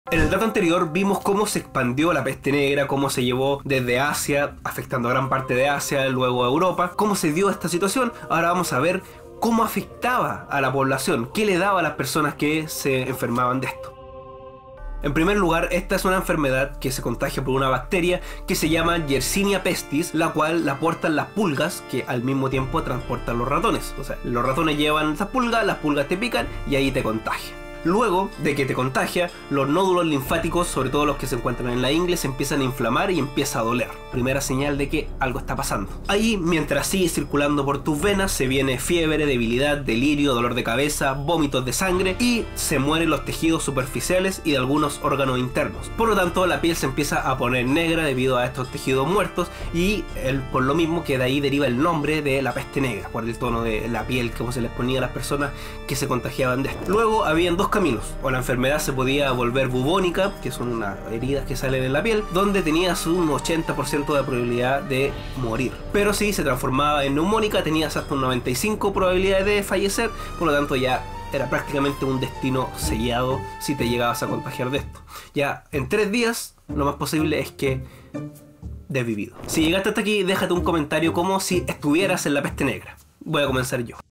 En el dato anterior vimos cómo se expandió la peste negra, cómo se llevó desde Asia, afectando a gran parte de Asia, luego a Europa, cómo se dio esta situación. Ahora vamos a ver cómo afectaba a la población, qué le daba a las personas que se enfermaban de esto. En primer lugar, esta es una enfermedad que se contagia por una bacteria que se llama Yersinia pestis, la cual la portan las pulgas, que al mismo tiempo transportan los ratones. O sea, los ratones llevan las pulgas te pican y ahí te contagia. Luego de que te contagia, los nódulos linfáticos, sobre todo los que se encuentran en la ingle, se empiezan a inflamar y empieza a doler. Primera señal de que algo está pasando. Ahí, mientras sigue circulando por tus venas, se viene fiebre, debilidad, delirio, dolor de cabeza, vómitos de sangre y se mueren los tejidos superficiales y de algunos órganos internos. Por lo tanto, la piel se empieza a poner negra debido a estos tejidos muertos y por lo mismo que de ahí deriva el nombre de la peste negra, por el tono de la piel como se les ponía a las personas que se contagiaban de esto. Luego, habían dos caminos, o la enfermedad se podía volver bubónica, que son unas heridas que salen en la piel, donde tenías un 80% de probabilidad de morir. Pero si se transformaba en neumónica, tenías hasta un 95% probabilidad de fallecer, por lo tanto ya era prácticamente un destino sellado si te llegabas a contagiar de esto. Ya en 3 días, lo más posible es que desvivido. Si llegaste hasta aquí, déjate un comentario como si estuvieras en la peste negra. Voy a comenzar yo.